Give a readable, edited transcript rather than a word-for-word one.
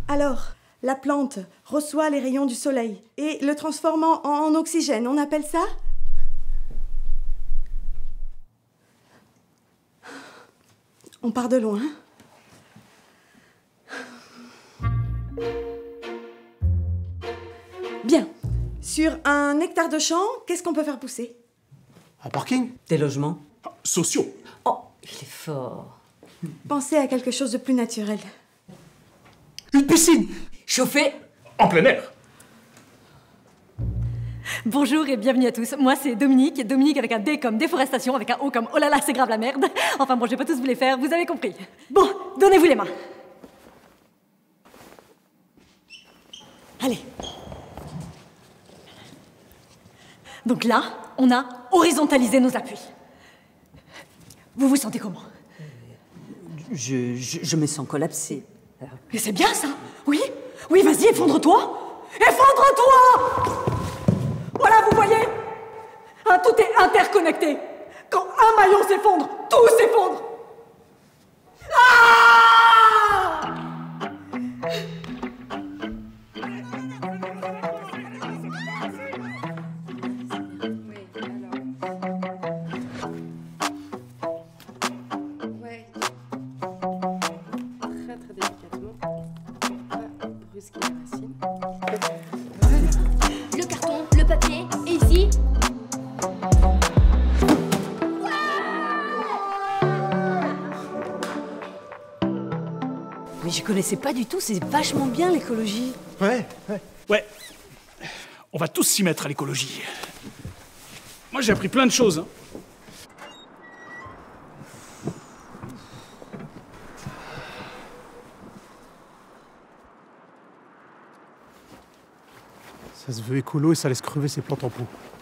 Alors, la plante reçoit les rayons du soleil et le transformant en oxygène, on appelle ça? On part de loin. Bien. Sur un hectare de champ, qu'est-ce qu'on peut faire pousser? Un parking? Des logements? Sociaux. Oh, il est fort. Pensez à quelque chose de plus naturel. Une piscine. Chauffé. En plein air. Bonjour et bienvenue à tous. Moi, c'est Dominique. Dominique avec un D comme déforestation, avec un O comme oh là là, c'est grave la merde. Enfin bon, je vais pas tous vous les faire, vous avez compris. Bon, donnez-vous les mains. Allez. Donc là, on a horizontalisé nos appuis. Vous vous sentez comment? Je me sens collapsé. Mais c'est bien ça. Oui, oui, vas-y, effondre-toi. Effondre-toi. Voilà, vous voyez, tout est interconnecté. Quand un maillon s'effondre, tout s'effondre. Ah! Ouais. Très délicatement. Pas brusquer la racine. Le carton, le papier, et ici Mais je connaissais pas du tout, c'est vachement bien l'écologie. Ouais. Ouais, on va tous s'y mettre à l'écologie. Moi, j'ai appris plein de choses. Ça se veut écolo et ça laisse crever ses plantes en pot.